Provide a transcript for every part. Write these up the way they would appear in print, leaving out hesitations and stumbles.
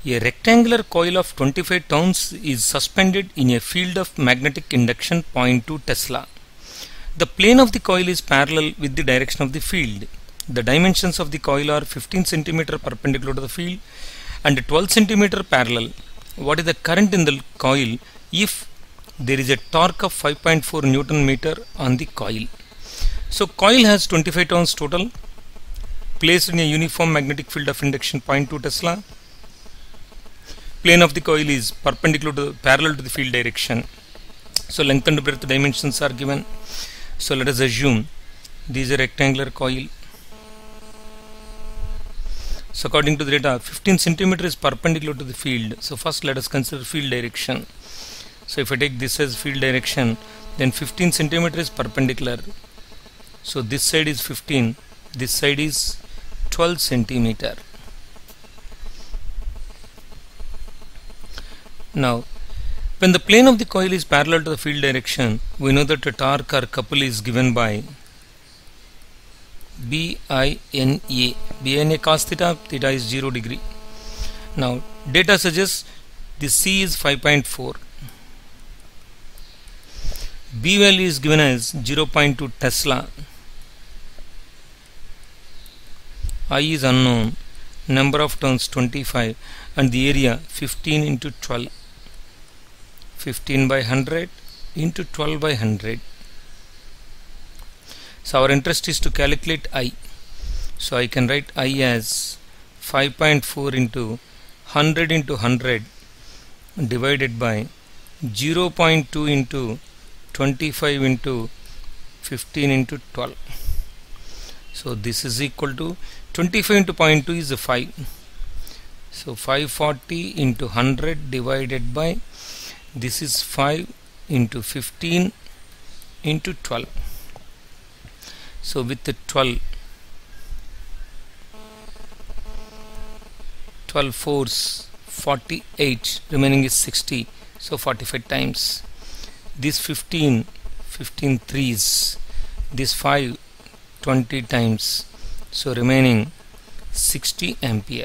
A rectangular coil of 25 turns is suspended in a field of magnetic induction 0.2 Tesla. The plane of the coil is parallel with the direction of the field. The dimensions of the coil are 15 cm perpendicular to the field and 12 cm parallel. What is the current in the coil if there is a torque of 5.4 Newton meter on the coil? So coil has 25 turns total, placed in a uniform magnetic field of induction 0.2 Tesla. Plane of the coil is parallel to the field direction. So length and breadth dimensions are given. So let us assume this is a rectangular coil. So according to the data, 15 cm is perpendicular to the field. So first let us consider field direction. So if I take this as field direction, then 15 cm is perpendicular. So this side is 15, this side is 12 cm. Now, when the plane of the coil is parallel to the field direction, we know that the torque or couple is given by BINA. BINA cos theta, theta is 0 degree. Now, data suggests the C is 5.4. B value is given as 0.2 Tesla. I is unknown, number of turns 25, and the area 15 into 12. 15 by 100 into 12 by 100. So our interest is to calculate I. So I can write I as 5.4 into 100 into 100 divided by 0.2 into 25 into 15 into 12. So this is equal to 25 into 0.2 is 5. So 540 into 100 divided by, this is 5 into 15 into 12. So with the 12 fours 48, remaining is 60, so 45 times. This 15 threes, this 5 20 times, so remaining 60 ampere.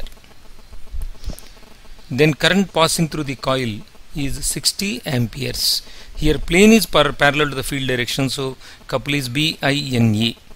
Then current passing through the coil is 60 amperes. Here plane is parallel to the field direction, so couple is BINA.